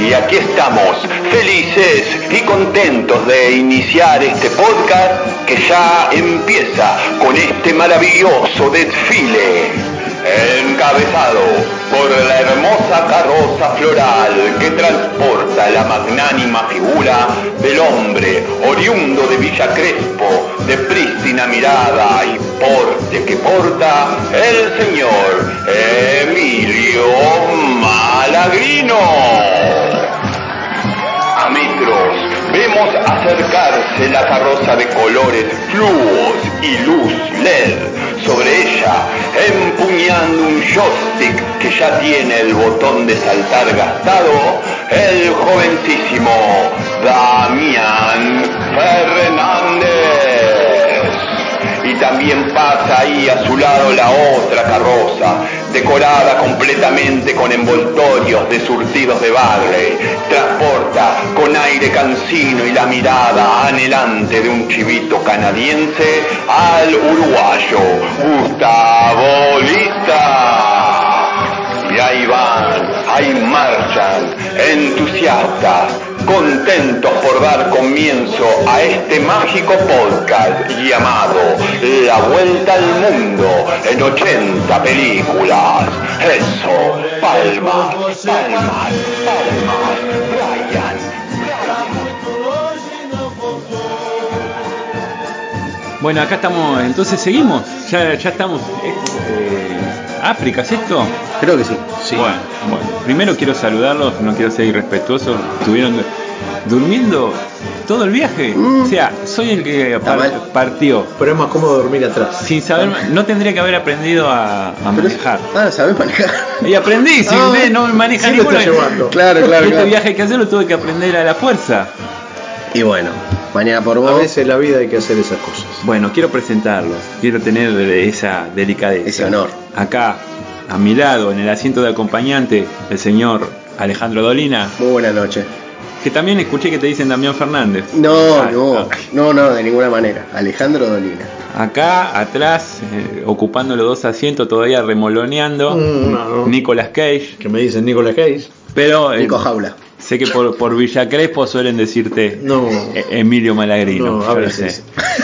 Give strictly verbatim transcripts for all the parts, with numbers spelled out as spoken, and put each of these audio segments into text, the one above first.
Y aquí estamos, felices y contentos de iniciar este podcast que ya empieza con este maravilloso desfile, encabezado por la hermosa carroza floral que transporta la magnánima figura del hombre oriundo de Villa Crespo, de prístina mirada y porte que porta el señor Emilio Malagrino. A metros vemos acercarse la carroza de colores fluos y luz L E D. Sobre ella, empuñando un joystick que ya tiene el botón de saltar gastado, el jovencísimo Damián Fernández. Y también pasa ahí a su lado la otra carroza, decorada completamente con envoltorios de surtidos de bagre. Transporta con aire cansino y la mirada anhelante de un chivito canadiense al uruguayo Gustavo Lista. Y ahí van, ahí marchan, entusiastas, contentos por dar comienzo a este mágico podcast llamado La Vuelta al Mundo en ochenta películas. Eso, palmas, palmas, palmas, Brian. Bueno, acá estamos, entonces seguimos, ya, ya estamos. Eh, ¿África es esto? Creo que sí. sí. Bueno, bueno, primero quiero saludarlos, no quiero ser irrespetuoso. Estuvieron durmiendo todo el viaje. Mm. O sea, soy el que par- partió. Pero es más cómodo dormir atrás. Sin saber, no tendría que haber aprendido a, a manejar. Es, ah, ¿sabés manejar? Y aprendí, si ah, usted no me maneja sí ninguno. Claro, claro, claro. Este viaje hay que hacerlo, tuve que aprender a la fuerza. Y bueno, mañana por vos. A veces en la vida hay que hacer esas cosas. Bueno, quiero presentarlos, quiero tener esa delicadeza. Ese honor. Acá, a mi lado, en el asiento de acompañante, el señor Alejandro Dolina. Muy buenas noches. Que también escuché que te dicen Damián Fernández. No, ah, no, ah. no, no, de ninguna manera. Alejandro Dolina. Acá, atrás, eh, ocupando los dos asientos, todavía remoloneando, mm, no, no. Nicolas Cage. Que me dicen Nicolas Cage. Pero eh, Nico Jaula. Sé que por, por Villa Crespo suelen decirte no, eh, Emilio Malagrino. No, a veces.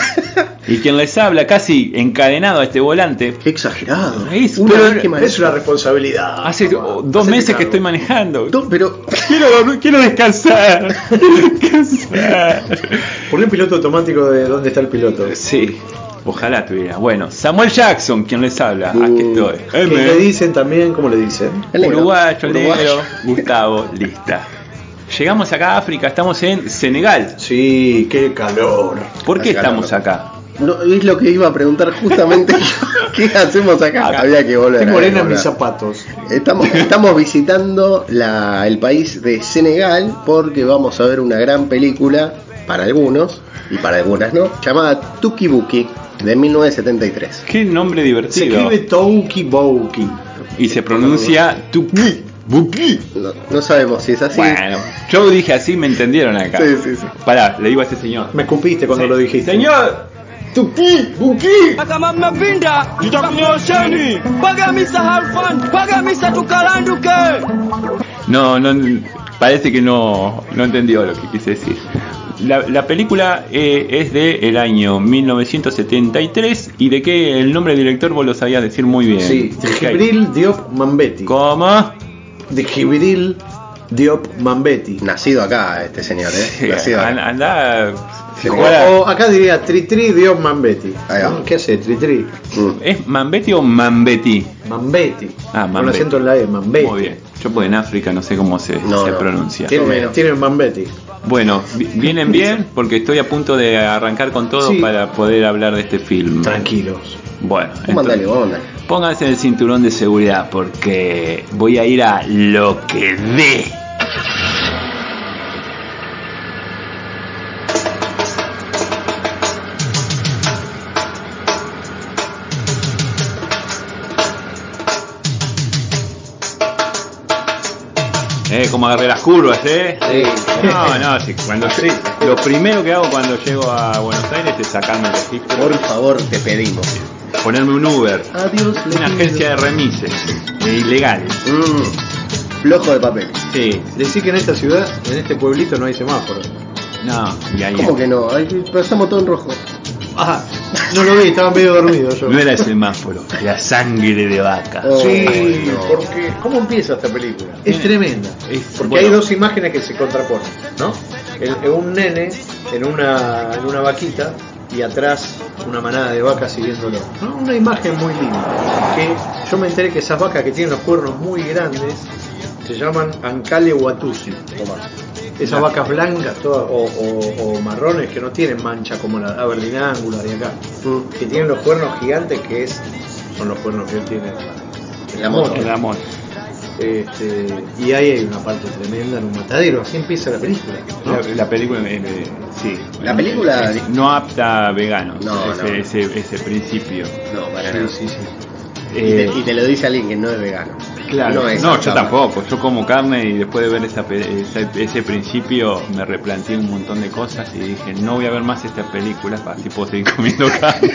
Y quien les habla, casi encadenado a este volante. Qué exagerado. Es, una pero es una responsabilidad. Hace oh, dos meses cargo. que estoy manejando. No, pero quiero, quiero descansar. descansar. Ponle un piloto automático de dónde está el piloto. Sí. Ojalá tuviera. Bueno, Samuel Jackson, quien les habla. Uh, Aquí estoy. ¿Qué le dicen también? ¿Cómo le dicen? El Uruguayo, el Uruguayo. negro, Gustavo Lista. Llegamos acá a África, estamos en Senegal. Sí, qué calor. ¿Por qué Hace estamos calor. acá? No, es lo que iba a preguntar justamente. ¿Qué hacemos acá? acá. Había que volver. Tengo arena en mis zapatos. Estamos, estamos visitando la, el país de Senegal porque vamos a ver una gran película, para algunos y para algunas no, llamada Tuki Buki, de mil novecientos setenta y tres. Qué nombre Se divertido. escribe Touki Bouki. Y se pronuncia Tuki Buki. No, no sabemos si es así. Bueno, yo dije así, me entendieron acá. Sí, sí, sí. Pará, le digo a este señor. Me escupiste cuando Sí. lo dijiste. Señor, Tuki Buki. No, no, parece que no, no entendió lo que quise decir. La, la película eh, es de el año mil novecientos setenta y tres y de que el nombre del director vos lo sabías decir muy bien. Sí, de Djibril Diop Mambéty. ¿Cómo? De Djibril Diop Mambéty. Nacido acá este señor, ¿eh? Sí, Nacido acá. anda, anda Sí, O, juega- o acá diría Tritri Diop Mambéty. Ahí va. ¿Qué hace Tritri? Mm. ¿Es Mambetti o Mambetti? Mambéty. Ah, Con Mambéty. acento en la E, Mambéty. Muy bien. Yo pues en África no sé cómo se, No, se no. pronuncia. Tiene- Tiene, tiene Mambéty. Bueno, vi- vienen bien porque estoy a punto de arrancar con todo Sí. para poder hablar de este film. Tranquilos. Bueno, ¿Cómo andale, entonces, onda? pónganse el cinturón de seguridad porque voy a ir a lo que dé. Eh, como agarré las curvas, eh. Sí. No, no, sí, cuando sí. Lo primero que hago cuando llego a Buenos Aires es sacarme el registro. Por favor, te pedimos. Ponerme un Uber. Adiós, Una agencia de remises eh, ilegales. Mm. flojo de papel. Sí, decí que en esta ciudad, en este pueblito no hay semáforo. No, y ahí ¿Cómo que no? Ahí pasamos todo en rojo. Ah, no lo vi, estaba medio dormido yo. no era el semáforo, era sangre de vaca. Oh, Sí, no. porque ¿cómo empieza esta película? Es tremenda. Es- porque bueno. hay dos imágenes que se contraponen, ¿no? El, el- un nene en una, en una vaquita y atrás una manada de vacas siguiéndolo, ¿no? Una imagen muy linda. Que yo me enteré que esas vacas que tienen los cuernos muy grandes se llaman Ancale Watusi. Esas No. vacas blancas todas, o, o- o marrones que no tienen mancha como la Aberdeen Angular de acá, que tienen los cuernos gigantes, que es son los cuernos que tiene La moto. El amor. este, y ahí hay una parte tremenda en un matadero, así empieza la película, ¿no? La, la película, eh, eh, sí. La película- Es no apta a veganos. No, ese, no. Ese, ese principio. No, para Sí, nada. sí, sí. Y, te, Eh, y te lo dice alguien que no es vegano. Claro, No no, es yo apta. tampoco. Yo como carne y después de ver esa, pe- esa- ese principio me replanteé un montón de cosas y dije, no voy a ver más estas películas, así puedo seguir comiendo carne.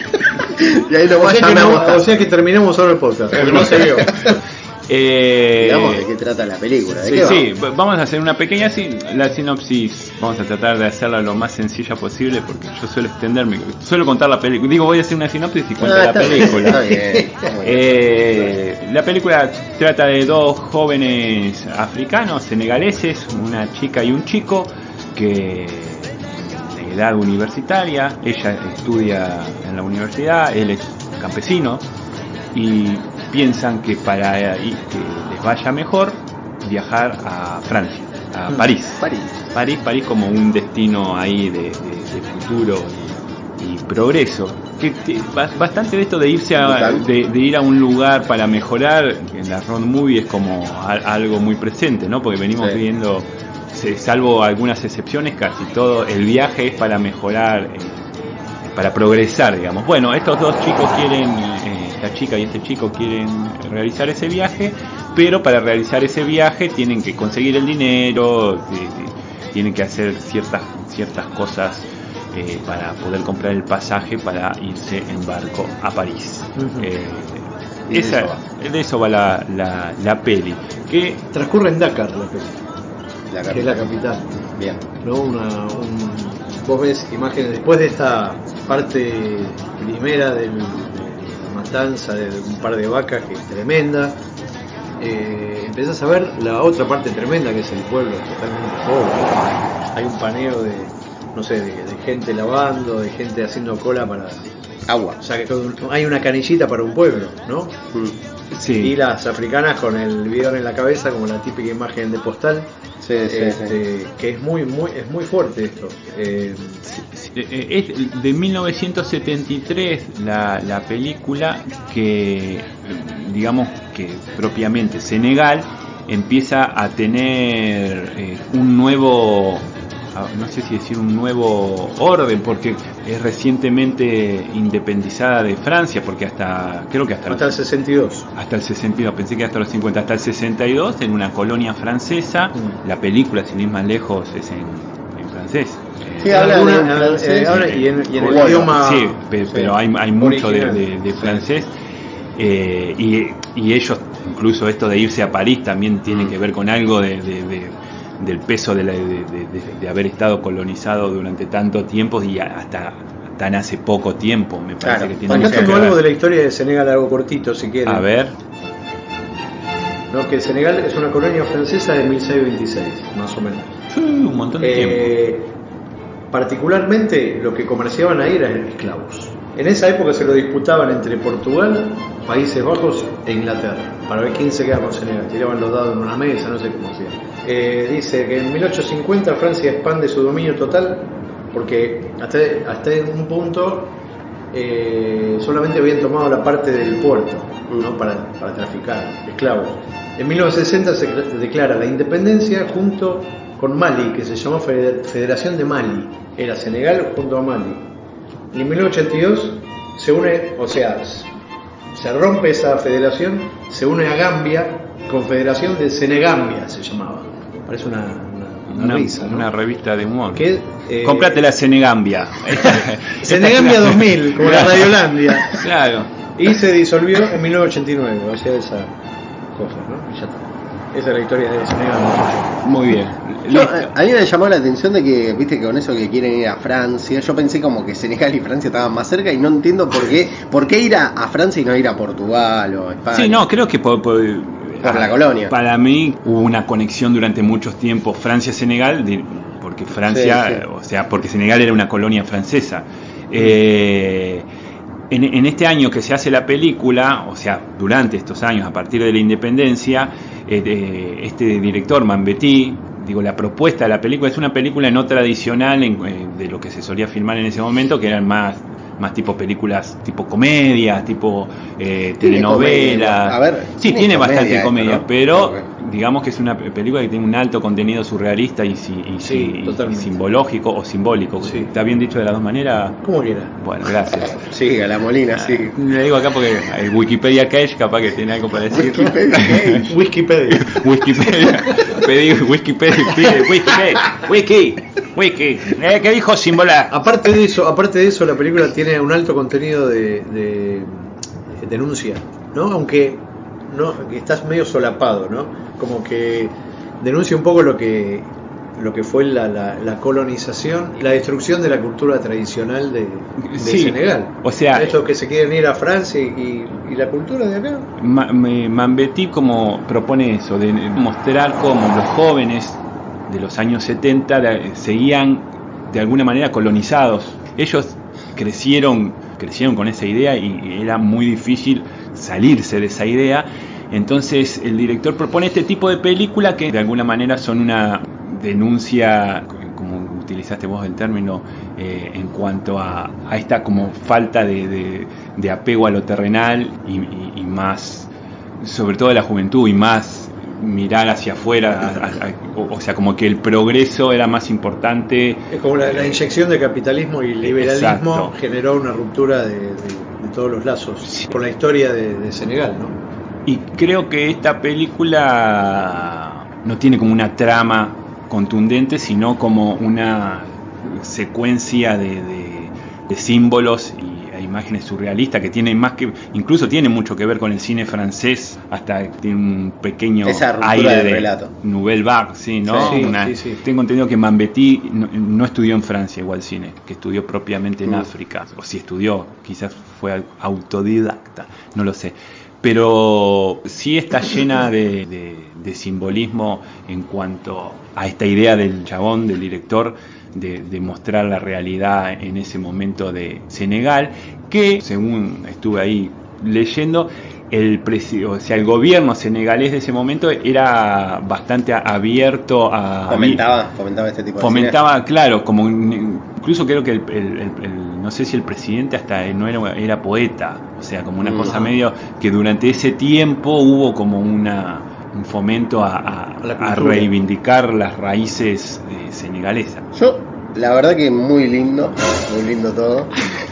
Y ahí O nomás sea, que no- llamamos. o sea que terminamos ahora el podcast, porque no se vio. Eh, Digamos de qué trata la película. ¿De Sí, qué va? sí, v- vamos a hacer una pequeña sin- la sinopsis, vamos a tratar de hacerla lo más sencilla posible porque yo suelo extenderme, suelo contar la película, digo voy a hacer una sinopsis y cuento Ah, la está bien, película. está bien, está bien. Eh, la película trata de dos jóvenes africanos, senegaleses, una chica y un chico que de edad universitaria, ella estudia en la universidad, él es campesino y piensan que para eh, y que les vaya mejor viajar a Francia, a París. París. París, París como un destino ahí de, de- de futuro y, y progreso. Que, que ba- bastante de esto de irse a, Total. de, de ir a un lugar para mejorar en la road movie es como a- algo muy presente, ¿no? Porque venimos Sí. viendo, se- salvo algunas excepciones, casi todo el viaje es para mejorar, eh, para progresar, digamos. Bueno, estos dos chicos quieren, eh, esta chica y este chico quieren realizar ese viaje, pero para realizar ese viaje tienen que conseguir el dinero, eh, eh, tienen que hacer ciertas ciertas cosas eh, para poder comprar el pasaje para irse en barco a París. Ujú. Eh, Y de esa, eso va. de eso va la, la, la peli. Que Transcurre en Dakar la película, La que es la capital. capital. Bien. ¿No? Una, un- vos ves imágenes después de esta parte primera del- de la matanza de un par de vacas, que es tremenda. Eh, empezás a ver la otra parte tremenda, que es el pueblo totalmente pobre. Hay un paneo de, no sé, de, de gente lavando, de gente haciendo cola para, Agua. o sea, que hay una canillita para un pueblo, ¿no? Mm. sí, Y las africanas con el bidón en la cabeza, como la típica imagen de postal. Sí, sí, Este, sí. que es muy muy es muy fuerte esto. Eh, Eh, es de mil novecientos setenta y tres la, la película que, eh, digamos que propiamente Senegal empieza a tener eh, un nuevo, ah, no sé si decir un nuevo orden, porque es recientemente independizada de Francia, porque hasta, creo que hasta, hasta el sesenta y dos. hasta el sesenta y dos, pensé que hasta los cincuenta, hasta el sesenta y dos en una colonia francesa, Mm. la película sin ir más lejos es en, en francés. Sí, Eh, habla Alguna- en francés. eh, habla- y en, y en el Bueno, idioma Sí, pe- pero hay, hay mucho de, original. de- de francés. eh, y, y ellos, incluso esto de irse a París también tiene que ver con algo de, de- de- del peso de, la- de- de- de- de haber estado colonizado durante tanto tiempo y hasta tan hace poco tiempo, me parece Claro. que tiene Acá mucho que tengo ver. algo de la historia de Senegal, algo cortito si quieren. A ver, ¿No? Que Senegal es una colonia francesa de mil seiscientos veintiséis, más o menos. sí, un montón de tiempo. Eh, particularmente lo que comerciaban ahí eran esclavos. En esa época se lo disputaban entre Portugal, Países Bajos e Inglaterra, para ver quién se queda con Senegal. Tiraban los dados en una mesa, no sé cómo hacían. Eh, dice que en mil ochocientos cincuenta Francia expande su dominio total, porque hasta, hasta un punto eh, solamente habían tomado la parte del puerto, ¿no? para, para traficar esclavos. En mil novecientos sesenta se declara la independencia junto con Mali, que se llamó Federación de Mali. Era Senegal junto a Mali. Y en mil novecientos ochenta y dos se une, o sea, se rompe esa federación, se une a Gambia, Confederación de Senegambia se llamaba. Parece una, una, una Una, risa, ¿no? una revista de humor. Que, eh, Cómprate la Senegambia. Senegambia dos mil, como la Radiolandia. Claro. Y se disolvió en mil novecientos ochenta y nueve, o sea, esa cosa, ¿no? Y ya está. Esa es la historia de Senegal, muchachos. Muy bien. Yo, Listo. a mí me llamó la atención de que, viste, que con eso que quieren ir a Francia, yo pensé como que Senegal y Francia estaban más cerca y no entiendo por qué, por qué ir a, a Francia y no ir a Portugal o España. Sí, no, creo que por, por, Por la colonia. Para mí hubo una conexión durante muchos tiempos Francia-Senegal, de- porque Francia, Sí, sí. o sea, porque Senegal era una colonia francesa. Eh, en, en este año que se hace la película, o sea, durante estos años, a partir de la independencia, eh, de- este director Mambetí, digo, la propuesta de la película es una película no tradicional en- eh, de lo que se solía filmar en ese momento, que eran más más tipo películas, tipo comedias, tipo eh, Tiene telenovelas. comedia. A ver, sí, tiene tiene comedia bastante esto, comedia, ¿no? pero Ok. digamos que es una pe- película que tiene un alto contenido surrealista y, si- y, Sí, y- y totalmente. simbológico o simbólico. Sí. ¿Está bien dicho de las dos maneras? Como quiera. Bueno, gracias. Sí, a la Molina, sí. Le digo acá porque el Wikipedia Cache capaz que tiene algo para decir. Wikipedia Cache. Wikipedia. Wikipedia. Pedí Wikipedia. Pide Wikipedia. Wiki. Wiki. Eh, ¿Qué dijo Simbola? Aparte de eso, aparte de eso, la película tiene un alto contenido de, de, de denuncia, ¿no? Aunque no, que estás medio solapado, ¿no? Como que denuncia un poco lo que lo que fue la, la, la colonización, la destrucción de la cultura tradicional de, de Sí, Senegal. o sea, estos que se quieren ir a Francia y, y la cultura de acá. Ma- me- Mambetí como propone eso, de mostrar cómo los jóvenes de los años setenta de- seguían de alguna manera colonizados. Ellos crecieron, crecieron con esa idea y, y era muy difícil salirse de esa idea. Entonces el director propone este tipo de película que de alguna manera son una denuncia, como utilizaste vos el término, eh, en cuanto a, a esta como falta de, de- de apego a lo terrenal y, y- y más, sobre todo de la juventud, y más mirar hacia afuera, a- a- a- o, o sea, como que el progreso era más importante. Es como la, la inyección de capitalismo y liberalismo Exacto. generó una ruptura de, de- de todos los lazos Sí. con la historia de, de Senegal, ¿no? Y creo que esta película no tiene como una trama contundente, sino como una secuencia de, de- de símbolos y e imágenes surrealistas que tienen más que, incluso tiene mucho que ver con el cine francés, hasta tiene un pequeño Esa ruptura aire del de relato. Nouvelle Vague, sí, ¿no? Sí, Una- sí, sí. Tengo entendido que Mambetí no, no estudió en Francia igual cine, que estudió propiamente en Mm. África, o si estudió, quizás fue autodidacta, no lo sé. Pero sí está llena de, de- de simbolismo en cuanto a esta idea del chabón, del director, de, de mostrar la realidad en ese momento de Senegal, que según estuve ahí leyendo, el, presi- o sea, el gobierno senegalés de ese momento era bastante a- abierto a... Fomentaba, fomentaba este tipo de Fomentaba, claro, como un- incluso creo que el, el- el- el- no sé si el presidente hasta no era, era poeta, o sea, como una Mm. cosa medio que durante ese tiempo hubo como una un fomento a, a- A la a cultura. reivindicar las raíces eh, senegalesas. cine. Yo, la verdad que muy lindo, muy lindo todo.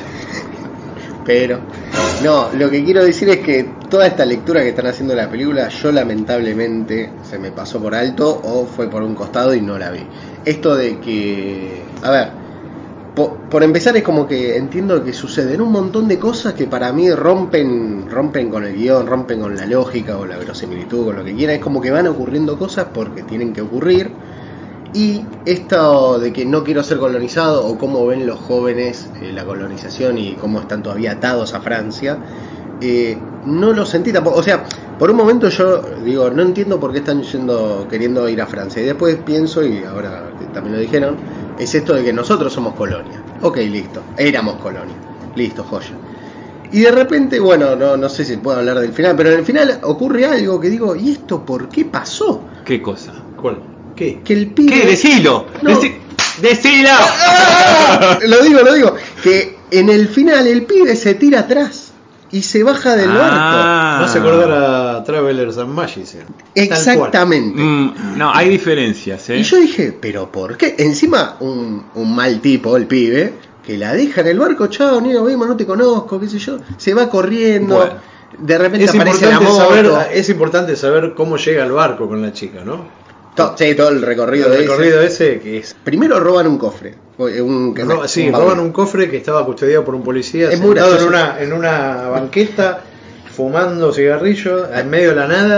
Pero, no, lo que quiero decir es que toda esta lectura que están haciendo de la película, yo lamentablemente se me pasó por alto o fue por un costado y no la vi. Esto de que, a ver, po- por empezar es como que entiendo que suceden un montón de cosas que para mí rompen rompen con el guión, rompen con la lógica o la verosimilitud, con lo que quiera. Es como que van ocurriendo cosas porque tienen que ocurrir. Y esto de que no quiero ser colonizado, o cómo ven los jóvenes eh, la colonización y cómo están todavía atados a Francia, eh, no lo sentí tampoco. O sea, por un momento yo digo, no entiendo por qué están yendo, queriendo ir a Francia. Y después pienso, y ahora que también lo dijeron, es esto de que nosotros somos colonia. Ok, listo, éramos colonia. Listo, joya. Y de repente, bueno, no, no sé si puedo hablar del final, pero en el final ocurre algo que digo, ¿y esto por qué pasó? ¿Qué cosa? ¿Cuál? ¿Qué? Que el pibe... ¿Qué? Decilo. No. Deci- ¡Decilo! ¡Ah! Lo digo, lo digo. Que en el final el pibe se tira atrás y se baja del Ah. No se acordar a Travelers and Magicians. barco. Tal cual. Exactamente. Mm, no, hay diferencias, ¿eh? Y yo dije, ¿pero por qué? Encima, un, un mal tipo, el pibe, que la deja en el barco, chao, ni nos vemos, no te conozco, qué sé yo. Se va corriendo. Bueno. De repente Es aparece la importante, moto. saber, es importante saber cómo llega el barco con la chica, ¿no? To- sí, todo el recorrido El de recorrido ese. ese que es... Primero roban un cofre. Un, Ro- sí, baúl. roban un cofre que estaba custodiado por un policía Es muy sentado en gracioso. una, en una banqueta fumando cigarrillos en medio de la nada,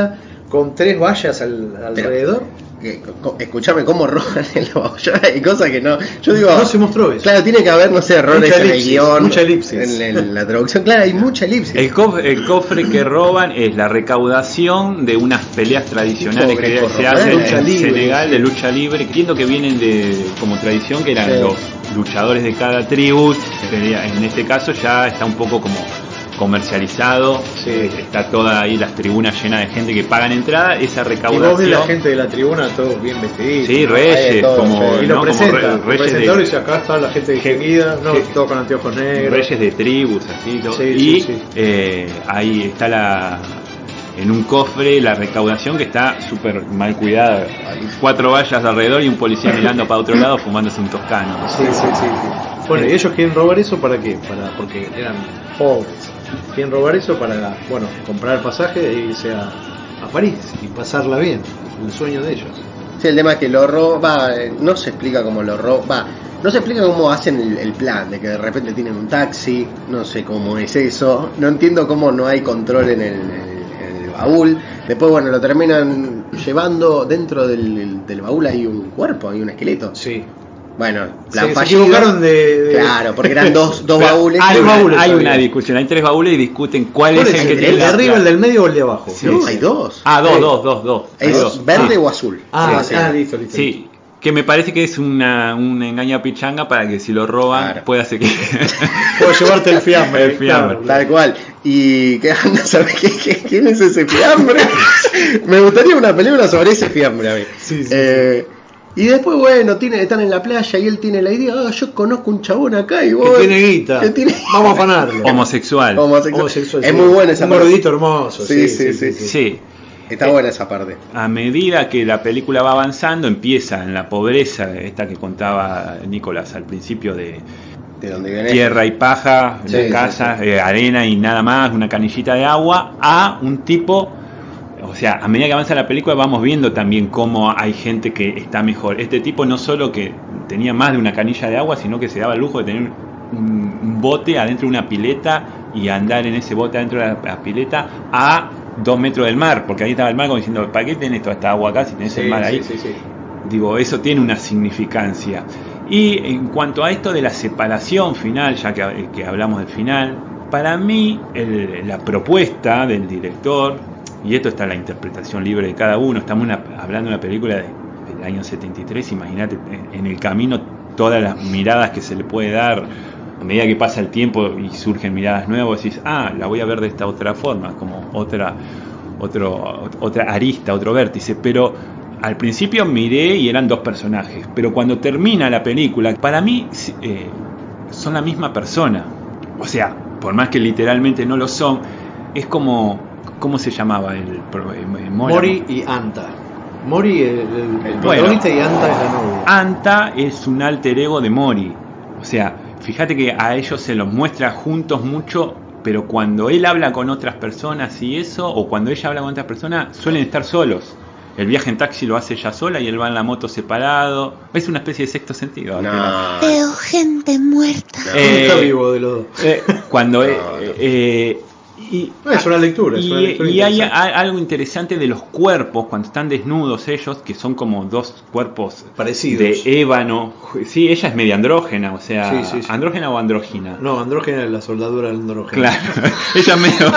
con tres vallas al, alrededor. Que, co- escuchame cómo roban el baúl. Hay cosas que no. Yo digo. No se mostró eso. Claro, tiene que haber, no sé, errores Mucha en el elipsis, guión. mucha elipsis. En, en la traducción. Claro, hay mucha elipsis. El cofre, el cofre que roban es la recaudación de unas peleas tradicionales Tipo que greco se hacen romana, lucha en libre, Senegal, sí. de lucha libre. Entiendo que vienen de como tradición, que eran Sí. los luchadores de cada tribu. Sería- En este caso ya está un poco como comercializado. Sí. Está toda ahí las tribunas llenas de gente que pagan entrada. Esa Y vos ves recaudación. la gente de la tribuna todos bien vestiditos. Sí, ¿no? reyes, Hay de todo, como, sí. Y lo ¿no? como presenta, re- el reyes presentador de, dice acá está la gente Je- distinguida, no, Je- todo con anteojos negros. reyes de tribus, así todo. Sí, y sí, sí. eh, ahí está la en un cofre la recaudación que está súper mal cuidada. Cuatro vallas alrededor y un policía mirando para otro lado fumándose un toscano. Sí, sí, sí, sí. Bueno, y ellos quieren robar eso para qué? Para, porque eran pobres. Quieren robar eso para, bueno, comprar el pasaje e irse a, a París y pasarla bien. El sueño de ellos. Sí, el tema es que lo roba. No se explica cómo lo roba. No se explica cómo hacen el, el plan, de que de repente tienen un taxi. No sé cómo es eso. No entiendo cómo no hay control en el, en el baúl. Después, bueno, lo terminan llevando. Dentro del, del baúl hay un cuerpo, hay un esqueleto. Sí. Bueno, plan Se, se fallido. equivocaron de, de- Claro, porque eran dos, dos Pero baúles. Hay, Tres una, baúles hay había. una discusión, hay tres baúles y discuten cuál ¿Cuál es el que el, tiene el de la arriba, clave. el del medio o el de abajo? Sí, No, sí. hay dos. Ah, dos, Sí. dos, dos, dos. Hay ¿Es dos. verde Ah. o azul? Ah, Sí, ah, sí. listo, listo. Sí, que me parece que es una, un engaño a pichanga para que si lo roban Claro. pueda ser que Puedo llevarte el fiambre. El fiambre. claro. Tal cual. Y qué anda, ¿sabes qué, qué- quién es ese fiambre? Me gustaría una película sobre ese fiambre a mí. Sí, sí, Eh, Y después, bueno, tiene, están en la playa y él tiene la idea, ah, yo conozco un chabón acá y vos. Que tiene guita. que tiene- Vamos a afanarlo. homosexual. Homosexual. Homosexual, Es sí. muy buena esa Un parte. gordito hermoso. Sí, sí, sí, sí. Sí. Está buena esa parte. A medida que la película va avanzando, empieza en la pobreza, esta que contaba Nicolás al principio de De donde viene. tierra y paja, Sí, de sí, casa, sí. eh, arena y nada más, una canillita de agua, a un tipo, o sea, a medida que avanza la película vamos viendo también cómo hay gente que está mejor. Este tipo no solo que tenía más de una canilla de agua, sino que se daba el lujo de tener un, un bote adentro de una pileta y andar en ese bote adentro de la, la pileta a dos metros del mar, porque ahí estaba el mar como diciendo, ¿para qué tenés toda esta agua acá si tenés Sí, el mar ahí? sí, sí, sí. Digo, eso tiene una significancia. Y en cuanto a esto de la separación final, ya que, que hablamos del final, para mí el- la propuesta del director, y esto está en la interpretación libre de cada uno, estamos una- hablando de una película de- del año setenta y tres, imagínate en, en el camino todas las miradas que se le puede dar, a medida que pasa el tiempo y surgen miradas nuevas, decís, ah, la voy a ver de esta otra forma, como otra, otro, otra arista, otro vértice, pero al principio miré y eran dos personajes, pero cuando termina la película, para mí eh, son la misma persona. O sea, por más que literalmente no lo son, es como, ¿cómo se llamaba el, pro- eh, Mora? Mori y Anta. Mori el, el, el Bueno. protagonista y Anta es la novia. Anta es un alter ego de Mori. O sea, fíjate que a ellos se los muestra juntos mucho, pero cuando él habla con otras personas y eso, o cuando ella habla con otras personas, suelen estar solos. El viaje en taxi lo hace ella sola y él va en la moto separado. Es una especie de sexto sentido. No. Veo gente muerta. Eh, Está vivo de los dos. Eh, cuando eh, No, no. eh, y, No, es una lectura, es y, una lectura y hay interesante. a- algo interesante de los cuerpos cuando están desnudos ellos, que son como dos cuerpos Parecidos. de ébano. Sí, ella es media andrógena, o sea, Sí, sí, sí. andrógena o andrógina. No, andrógena es la soldadura del andrógeno. Claro, ella es medio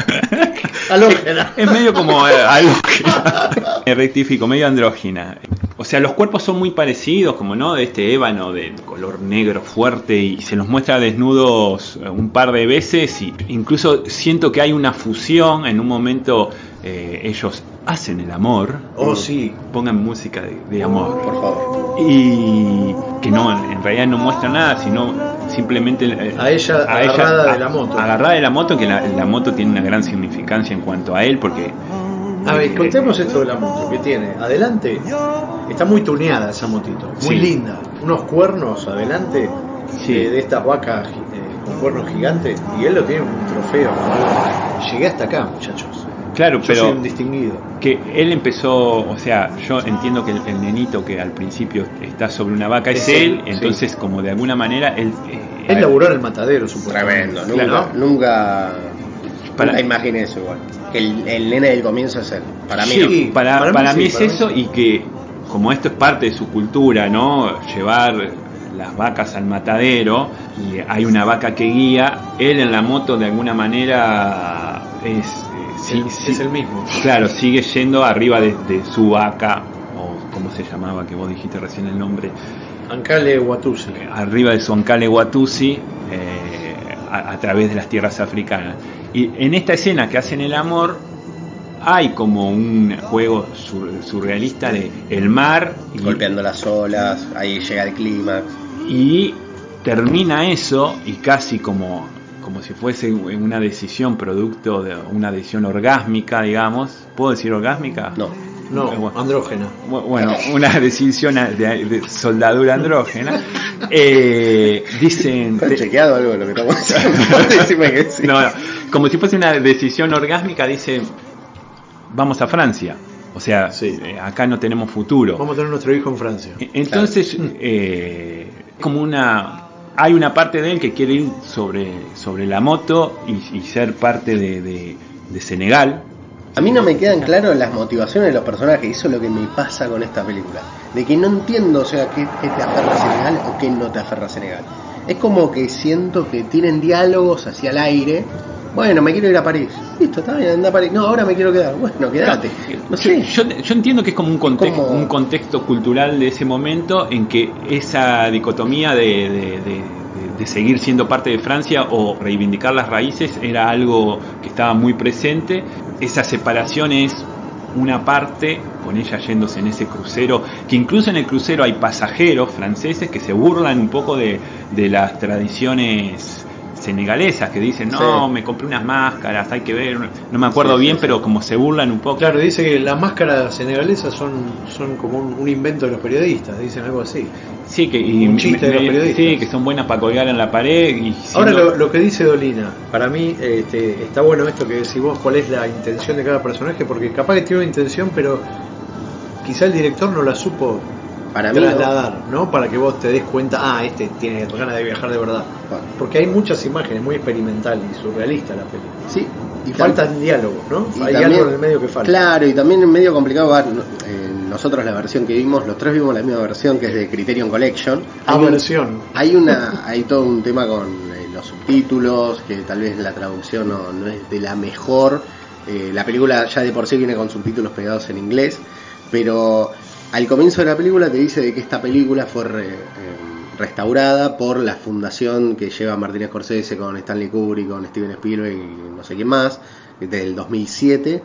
Halógena. es medio como eh, halógena. Me rectifico, medio andrógina. O sea, los cuerpos son muy parecidos, como no, de este ébano de color negro fuerte, y se los muestra desnudos eh, un par de veces, y incluso siento que hay una fusión en un momento. eh, ellos hacen el amor. Oh, sí. Pongan música de, de amor. Por favor. Y que no, en realidad no muestra nada, sino simplemente eh, A ella agarrada de la moto. agarrada de la moto, que la, la moto tiene una gran significancia en cuanto a él, porque A ver, contemos esto de la moto que tiene. Adelante, está muy tuneada esa motito. Muy Sí. linda. Unos cuernos adelante Sí. eh, de estas vacas eh, con cuernos gigantes. Y él lo tiene un trofeo. Llegué hasta acá, muchachos. claro, Yo pero soy un distinguido. que él empezó, o sea, yo entiendo que el, el nenito que al principio está sobre una vaca es, Es él, él, sí. entonces como de alguna manera él... eh, Él laburó en el matadero, supuestamente. Tremendo. Nunca, Claro. nunca Para, Nunca imaginé eso igual. Que el, el nene del comienzo es él. Para mí, sí, no. para, para, para mí, mí sí, es para eso mí. Y que como esto es parte de su cultura, ¿no? Llevar las vacas al matadero y hay una vaca que guía, él en la moto de alguna manera es, sí, el, sí, es el mismo. Claro, sigue yendo arriba de, de su vaca, o ¿cómo se llamaba? Que vos dijiste recién el nombre. Ancale Watusi. Arriba de su Ancale Watusi, eh, a, a través de las tierras africanas. Y en esta escena que hacen el amor, hay como un juego sur, surrealista de el mar y, golpeando las olas, ahí llega el clímax. Y termina eso, y casi como, como si fuese una decisión producto de una decisión orgásmica, digamos. ¿Puedo decir orgásmica? No. No, bueno, andrógena. Bueno, una decisión de, de soldadura andrógena. Eh, dicen. ¿Has chequeado algo de lo que estamos haciendo? que sí. No, no. Como si fuese una decisión orgásmica, dicen: vamos a Francia. O sea, sí. eh, acá no tenemos futuro. Vamos a tener nuestro hijo en Francia. Entonces, claro. eh, como una. Hay una parte de él que quiere ir sobre, sobre la moto y, y ser parte de, de, de Senegal. A mí no me quedan claras las motivaciones de los personajes, eso es lo que me pasa con esta película. De que no entiendo, o sea, qué, qué te aferra a Senegal o qué no te aferra a Senegal. Es como que siento que tienen diálogos hacia el aire. Bueno, me quiero ir a París. Listo, está bien, anda a París. No, ahora me quiero quedar. Bueno, quédate. No sé. Yo, yo entiendo que es como un contexto, como un contexto cultural de ese momento en que esa dicotomía de, de, de, de seguir siendo parte de Francia o reivindicar las raíces era algo que estaba muy presente. Esa separación es una parte, con ella yéndose en ese crucero, que incluso en el crucero hay pasajeros franceses que se burlan un poco de, de las tradiciones senegalesas, que dicen, no, sí. me compré unas máscaras, hay que ver, no me acuerdo sí, bien, sí, pero sí. como se burlan un poco. Claro, dice que las máscaras senegalesas son, son como un, un invento de los periodistas, dicen algo así. Sí, que, y un chiste me, de los periodistas. Sí, que son buenas para colgar en la pared. Y siendo... Ahora lo, lo que dice Dolina, para mí este, está bueno esto que decís vos, cuál es la intención de cada personaje, porque capaz que tiene una intención, pero quizá el director no la supo para mí trasladar, ¿no? Para que vos te des cuenta, ah, este tiene ganas de viajar de verdad. Bueno. Porque hay muchas imágenes, muy experimental y surrealista la película. Sí. Y faltan diálogos, ¿no? Y hay también, algo en el medio que falta. Claro, y también es medio complicado. Eh, nosotros la versión que vimos, los tres vimos la misma versión, que es de Criterion Collection. Ah, versión. Hay una, hay todo un tema con eh, los subtítulos, que tal vez la traducción no, no es de la mejor. Eh, la película ya de por sí viene con subtítulos pegados en inglés, pero al comienzo de la película te dice de que esta película fue re, eh, restaurada por la fundación que lleva Martin Scorsese con Stanley Kubrick, con Steven Spielberg y no sé quién más, del dos mil siete.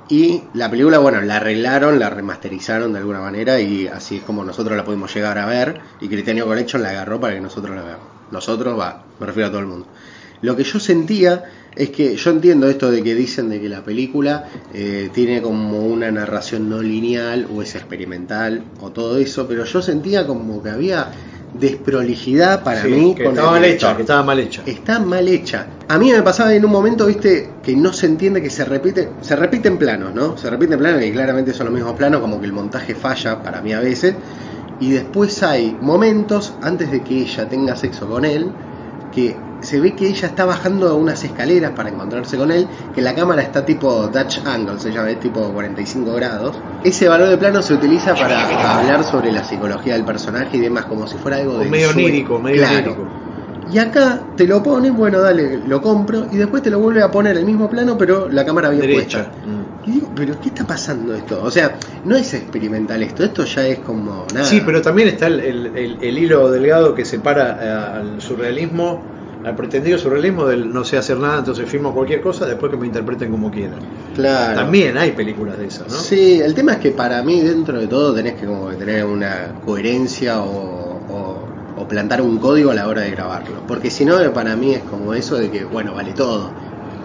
Y la película, bueno, la arreglaron, la remasterizaron de alguna manera y así es como nosotros la pudimos llegar a ver. Y Criterion Collection la agarró para que nosotros la veamos. Nosotros, va, me refiero a todo el mundo. Lo que yo sentía es que yo entiendo esto de que dicen de que la película eh, tiene como una narración no lineal o es experimental o todo eso, pero yo sentía como que había desprolijidad para sí, mí que con estaba el mal hecha, que estaba mal hecha. Está mal hecha. A mí me pasaba en un momento, viste, que no se entiende, que se repite, se repiten planos, ¿no? Se repiten planos y claramente son los mismos planos, como que el montaje falla para mí a veces. Y después hay momentos antes de que ella tenga sexo con él, que se ve que ella está bajando unas escaleras para encontrarse con él, que la cámara está tipo Dutch angle, se llama, es tipo cuarenta y cinco grados. Ese valor de plano se utiliza para hablar sobre la psicología del personaje y demás, como si fuera algo de medio onírico, medio claro. onírico. Y acá te lo ponen, bueno, dale, lo compro, y después te lo vuelve a poner el mismo plano, pero la cámara bien derecha. puesta. Mm. Y digo, pero ¿qué está pasando esto? O sea, no es experimental esto, esto ya es como nada. Sí, pero también está el, el, el, el hilo delgado que separa eh, al surrealismo, al pretendido surrealismo del no sé hacer nada, entonces filmo cualquier cosa, después que me interpreten como quieran. Claro. También hay películas de esas, ¿no? Sí, el tema es que para mí dentro de todo tenés que como que tener una coherencia o, o, o plantar un código a la hora de grabarlo, porque si no para mí es como eso de que bueno, vale todo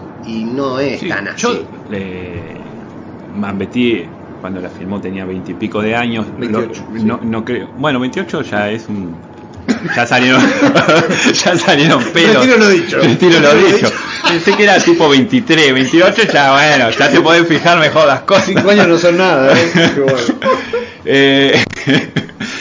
y no es sí, tan así. Yo eh, Mambetí cuando la filmó tenía veintipico de años, veintiocho, lo, sí. no, no creo, bueno, veintiocho ya es un ya salieron ya salieron pelos. Retiro lo dicho. Retiro lo dicho. Pensé que era tipo veintitrés, veintiocho ya bueno, ya te podés fijar mejor las cosas. Cinco años no son nada, ¿eh? eh,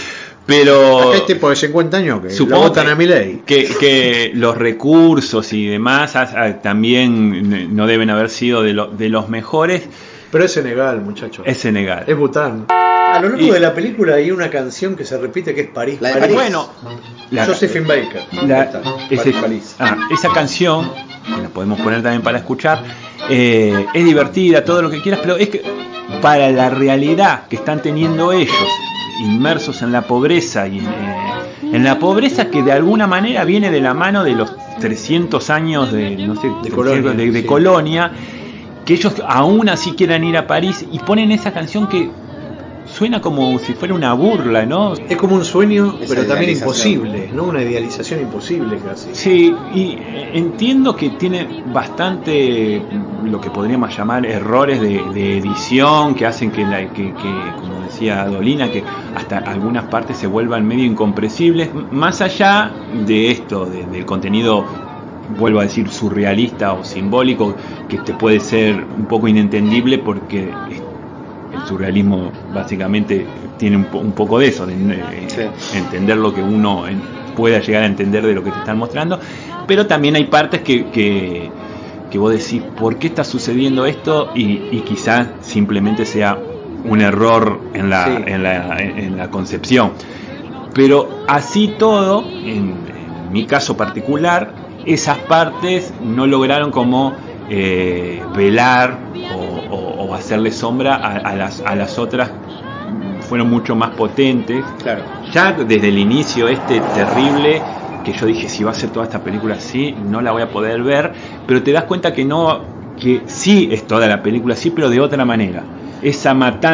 Pero acá hay tipo de cincuenta años que supongo lo votan que, a Milei. Que, que los recursos y demás a, a, también no deben haber sido de, lo, de los mejores. Pero es Senegal, muchachos. Es Senegal. Es Bután. A lo largo Y- de la película hay una canción que se repite que es París. La de París. París. Bueno, la- Josephine Baker. La- Ahí está. ese- París, París. ah, esa canción, que la podemos poner también para escuchar, eh, es divertida, todo lo que quieras, pero es que para la realidad que están teniendo ellos, inmersos en la pobreza y en, eh, en la pobreza que de alguna manera viene de la mano de los trescientos años de, no sé, De colonia, de, de sí. colonia, que ellos aún así quieran ir a París y ponen esa canción que suena como si fuera una burla, ¿no? Es como un sueño, Esa pero también idealización. imposible, ¿no? Una idealización imposible casi. Sí, y eh, entiendo que tiene bastante mm, lo que podríamos llamar errores de, de edición que hacen que, la, que, que, como decía Dolina, que hasta algunas partes se vuelvan medio incomprensibles, m- más allá de esto, de- del contenido, vuelvo a decir, surrealista o simbólico, que te puede ser un poco inentendible porque eh, el surrealismo básicamente tiene un, po- un poco de eso, de eh, Sí. entender lo que uno en- pueda llegar a entender de lo que te están mostrando, pero también hay partes que, que, que vos decís, ¿por qué está sucediendo esto? Y, y quizás simplemente sea un error en la, Sí. en la, en la concepción. Pero así todo, en, en mi caso particular, esas partes no lograron como eh, velar o, o- o hacerle sombra a, a las, a las otras, fueron mucho más potentes. Claro. Ya desde el inicio este terrible, que yo dije, si va a ser toda esta película así, no la voy a poder ver, pero te das cuenta que no, que sí es toda la película así, pero de otra manera. Esa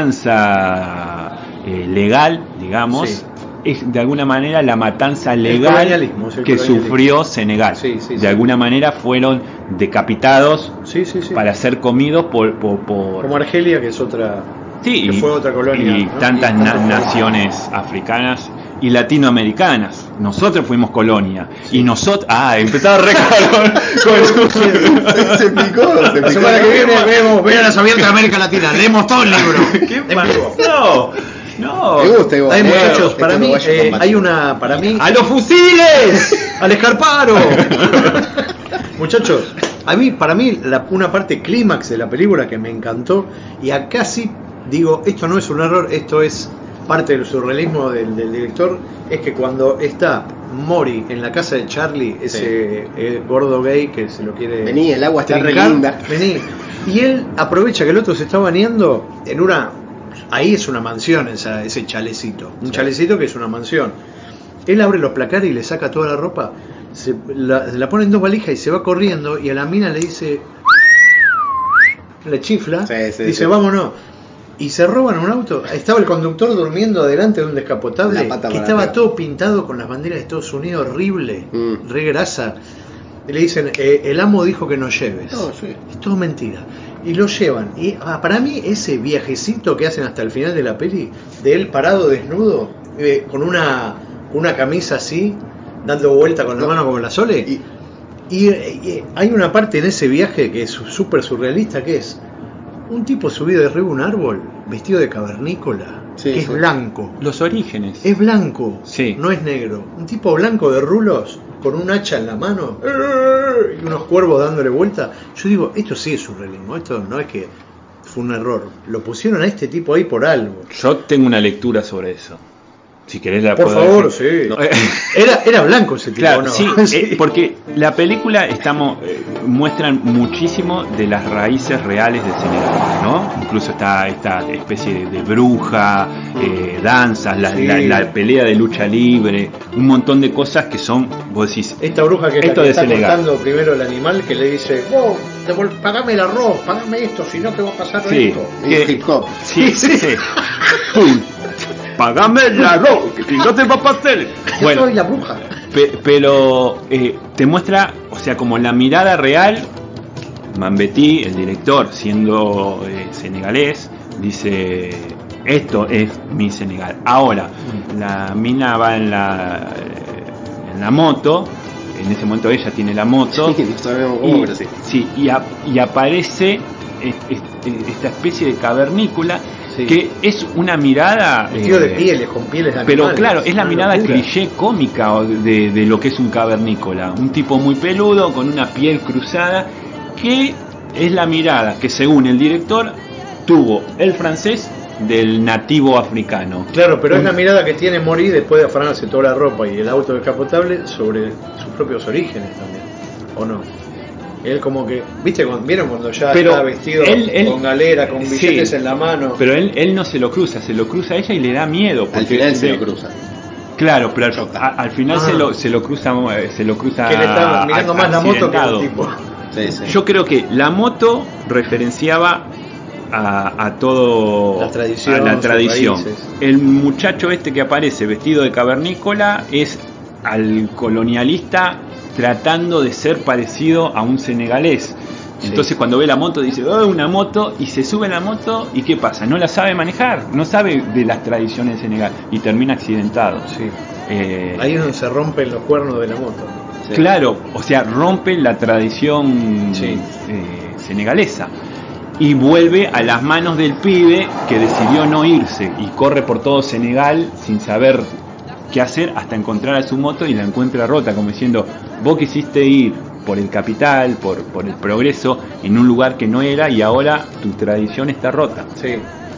matanza eh, legal, digamos, Sí. es de alguna manera la matanza El legal colonialismo, es el que colonialismo. sufrió Senegal. Sí, sí, de sí. alguna manera fueron decapitados Sí, sí, sí. para ser comidos por... por, por- Como Argelia, que es otra. Sí, que y, fue otra colonia, y ¿no? tantas Y na- tantas naciones africanas y latinoamericanas. Nosotros fuimos colonia. Y nosotros... Ah, empezaba a recolor con su... Se picó, se La picó. semana que viene vemos Venas Abiertas de América Latina. Leemos todo el libro. ¿Qué En vivo. No, no. Me gusta igual. Ay, eh, muchachos, este para mí uruguayo eh, combate. hay una. Para mí. ¡A los fusiles! ¡Al escarparo! Muchachos, a mí, para mí, la- una parte clímax de la película que me encantó, y acá sí digo, esto no es un error, esto es parte del surrealismo del, del director, es que cuando está Mori en la casa de Charlie, ese eh, gordo gay que se lo quiere Vení, el agua está re trincar, linda. vení, y él aprovecha que el otro se está bañando en una, ahí es una mansión esa, ese chalecito, un Sí. chalecito que es una mansión. Él abre los placares y le saca toda la ropa, se la, la pone en dos valijas y se va corriendo, y a la mina le dice, le chifla, Sí, sí, dice sí. vámonos, y se roban un auto. Estaba el conductor durmiendo delante de un descapotable La pata que para estaba arriba. todo pintado con las banderas de Estados Unidos, horrible, Mm. re grasa. Y le dicen, eh, el amo dijo que no lleves. No, sí. Es todo mentira. Y lo llevan. Y ah, para mí ese viajecito que hacen hasta el final de la peli, de él parado desnudo, eh, con una, una camisa así, dando vuelta con la No. mano como la Sole. Y- Y, y hay una parte en ese viaje que es súper surrealista, que es un tipo subido de arriba de un árbol, vestido de cavernícola, Sí, que es sí. blanco. Los orígenes. Es blanco, Sí. no es negro. Un tipo blanco de rulos, con un hacha en la mano, ¡eh! y unos cuervos dándole vuelta. Yo digo, esto sí es surrealismo, esto no es que fue un error. Lo pusieron a este tipo ahí por algo. Yo tengo una lectura sobre eso. Si querés la Por puedo favor, decir. sí. No. Era, era blanco ese tipo, Claro, ¿no? sí, eh, porque la película estamos eh, muestran muchísimo de las raíces reales de Senegal, ¿no? Incluso está esta especie de, de bruja, eh, danzas, la, Sí. la- la pelea de lucha libre, un montón de cosas que son, vos decís, Esta bruja que, es la Esto que de está Senegal. cortando primero el animal, que le dice, oh, devol- pagame el arroz, pagame esto, si no te va a pasar sí, esto. Es que- hip hop. sí, sí, sí. Pum. Pagame el arroz, que si no te va a pasar. Yo Bueno, soy la bruja. Pe- pero eh, te muestra, o sea, como la mirada real. Mambetí, el director, siendo eh, senegalés, dice: esto es mi Senegal. Ahora, la mina va en la, en la moto, en ese momento ella tiene la moto. Sí, no sabemos cómo, y, pero sí. sí, y, a- y aparece es- es- esta especie de cavernícola Sí. Que es una mirada... Vestido eh, de pieles, con pieles de animales. Pero claro, es la una mirada locura. cliché cómica de, de lo que es un cavernícola. Un tipo muy peludo, con una piel cruzada, que es la mirada que según el director tuvo el francés del nativo africano. Claro, pero Un- es la mirada que tiene Mori después de afanarse toda la ropa y el auto descapotable sobre sus propios orígenes también, ¿o no? Él como que, ¿viste? Cuando, ¿vieron cuando ya Pero está vestido él- él- con galera, con sí, billetes en la mano? Pero él, él no se lo cruza, se lo cruza a ella y le da miedo. Al porque final se de- lo cruza. Claro, pero al, a- al final Ah. se lo se lo cruza eh, se lo cruza Que le está mirando a- más la moto que el accidentado. tipo. Sí, sí. Yo creo que la moto referenciaba a, a todo La tradición, a la sus tradición. raíces. El muchacho este que aparece vestido de cavernícola es al colonialista tratando de ser parecido a un senegalés. Sí. Entonces cuando ve la moto dice, oh, una moto, y se sube a la moto y ¿qué pasa? No la sabe manejar, no sabe de las tradiciones de Senegal y termina accidentado. Sí. Eh, Ahí es donde se rompen los cuernos de la moto. Sí. Claro, o sea, rompe la tradición Sí. eh, senegalesa y vuelve a las manos del pibe que decidió no irse y corre por todo Senegal sin saber qué hacer hasta encontrar a su moto y la encuentra rota, como diciendo, vos quisiste ir por el capital, por, por el progreso, en un lugar que no era y ahora tu tradición está rota. Sí.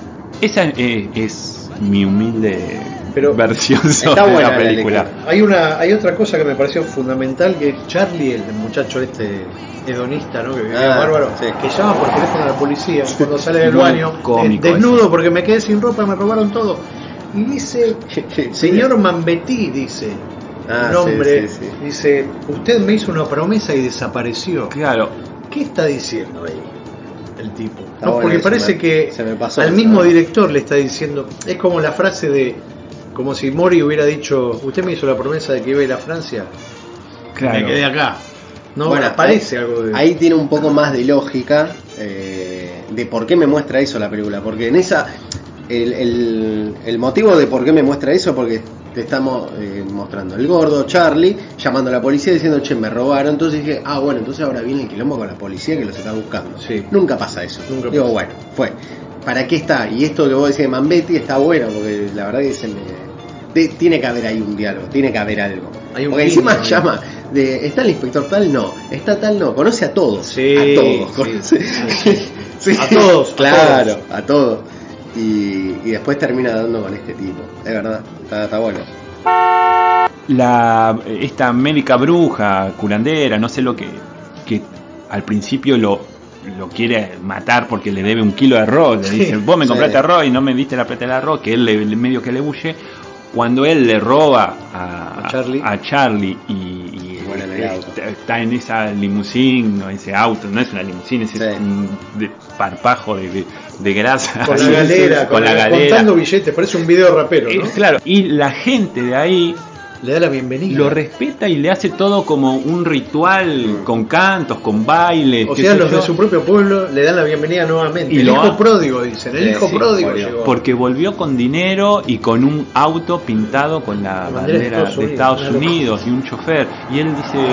Esa eh, es mi humilde Pero versión está sobre buena la la película. lectura. Hay una, hay otra cosa que me pareció fundamental, que es Charlie, el muchacho este hedonista, ¿no? Que vivía Ah, bárbaro, sí. que llama por teléfono a la policía cuando sale del Muy baño, cómico eh, desnudo eso. porque me quedé sin ropa, me robaron todo. Y dice, señor Mambetti, dice, Ah, el hombre, sí, sí, sí. dice, usted me hizo una promesa y desapareció. Claro, ¿Qué está diciendo ahí el tipo? Está No, bueno porque eso, parece me- que se me pasó al eso, mismo ¿no? director le está diciendo, es como la frase de, como si Mori hubiera dicho, usted me hizo la promesa de que iba a ir a Francia, claro. me quedé acá. No, Bueno, parece ahí, algo de... ahí tiene un poco más de lógica eh, de por qué me muestra eso la película, porque en esa el, el, el motivo de por qué me muestra eso porque te estamos eh, mostrando el gordo Charlie llamando a la policía diciendo che me robaron, entonces dije ah bueno entonces ahora viene el quilombo con la policía que los está buscando. Sí. Nunca pasa eso. Nunca Digo pasa. bueno fue ¿para qué está? Y esto que vos decís de Mambetti está bueno porque la verdad que se me de- tiene que haber ahí un diálogo, tiene que haber algo. Hay un Porque encima guiño, llama de está el inspector tal, no, está tal, no, conoce a todos, Sí, a todos, sí, conoce- sí, Sí. A todos, a claro, todos. a todos. Y, y después termina dando con este tipo, es verdad, está, está bueno. La, esta médica bruja, curandera, no sé lo que, que al principio lo, lo quiere matar porque le debe un kilo de arroz. Le Sí, dice, vos me sí. compraste arroz y no me diste la plata del arroz, que él le, le- medio que le huye. Cuando él le roba a, A Charlie. a Charlie y, y Bueno, en el auto. está, está en esa limusín, o ese auto, no es una limusín, es Sí. un de parpajo de, de, de grasa. Con la galera, con, con la la- galera. contando billetes, parece un video rapero, Eh, ¿no? claro, y la gente de ahí Le da la bienvenida. lo respeta y le hace todo como un ritual Mm. con cantos, con bailes. O qué sea, sé los yo, de su propio pueblo le dan la bienvenida nuevamente. Y el lo hijo ha- pródigo, dicen. El Sí, hijo sí, pródigo volvió. llegó. porque volvió con dinero y con un auto pintado con la La bandera de bandera Estados de Unidos, Estados una locura. Unidos y un chofer. Y él dice,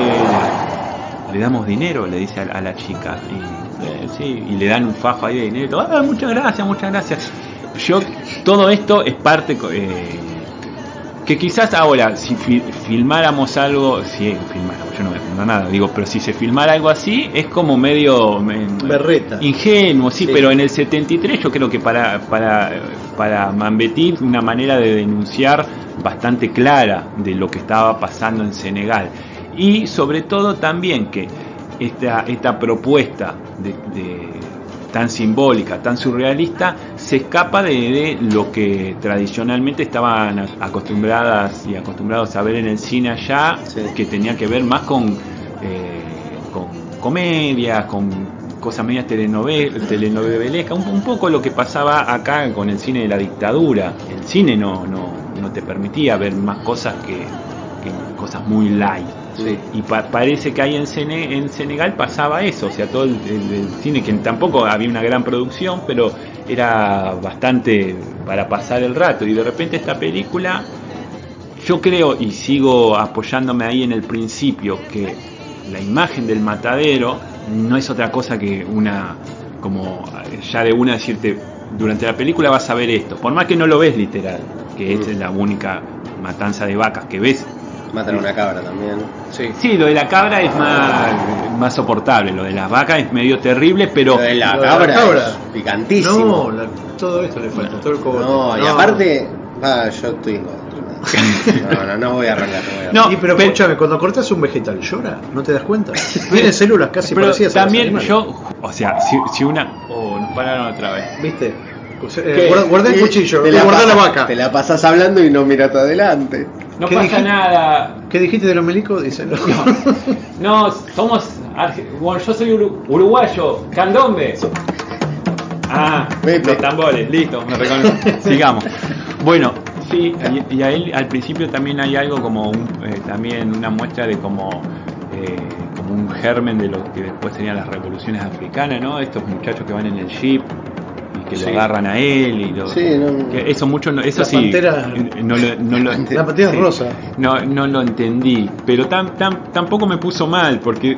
le damos dinero, le dice a, a la chica. Y, eh, sí, y le dan un fajo ahí de dinero. Ah, muchas gracias, muchas gracias. Yo, todo esto es parte... eh, que quizás ahora, si fi- filmáramos algo, si filmáramos, yo no me filmo nada, digo, pero si se filmara algo así, es como medio me- Berreta. ingenuo, sí, Sí. pero en el setenta y tres yo creo que para, para, para Mambetti una manera de denunciar bastante clara de lo que estaba pasando en Senegal. Y sobre todo también que esta, esta propuesta de, de- tan simbólica, tan surrealista, se escapa de, de lo que tradicionalmente estaban acostumbradas y acostumbrados a ver en el cine allá, Sí. que tenía que ver más con, eh, con comedias, con cosas medias telenovel- telenovelescas, un, un poco lo que pasaba acá con el cine de la dictadura. El cine no, no, no te permitía ver más cosas que, que cosas muy light. Sí. Y pa- parece que ahí en, Sene- en Senegal pasaba eso, o sea, todo el, el- el cine que tampoco había una gran producción, pero era bastante para pasar el rato. Y de repente esta película, yo creo y sigo apoyándome ahí en el principio, que la imagen del matadero no es otra cosa que una, como ya de una decirte, durante la película vas a ver esto, por más que no lo ves literal, que mm. es la única matanza de vacas que ves. Matan una cabra también. Sí. Sí, lo de la cabra es más, más soportable, lo de las vacas es medio terrible, pero... Lo de la Lo de cabra, la cabra. es picantísimo. No, la, todo esto le falta, todo el cogote. No, y No. aparte, ah, yo estoy en contra. No, no, no voy a arrancar. No, voy a No, arrancar. Y pero pero- escúchame, cuando cortas un vegetal, ¿llora? ¿No te das cuenta? Tiene células casi pero parecidas a las también animales. yo, o sea, si, si una... Oh, nos pararon otra vez. ¿Viste? ¿Qué? Eh, guarda, guarda el Y cuchillo, te y guarda la pasas- vaca. Te la pasas hablando y no miras adelante. No ¿Qué pasa dijiste? nada. ¿Qué dijiste de los milicos? Díselo. No, somos... Arge- Bueno, yo soy uru- uruguayo, candombe. Ah, Pepe. los tambores, listo, me reconozco. Sigamos. Bueno, sí, y, y a él al principio también hay algo como un, eh, también una muestra de como, eh, como un germen de lo que después serían las revoluciones africanas, ¿no? Estos muchachos que van en el jeep y que Sí. lo agarran a él y lo, Sí, no- que eso mucho, no- eso La sí, pantera- eh, no lo, no lo- La pantera sí. rosa. No, no lo entendí, pero tam, tam, tampoco me puso mal, porque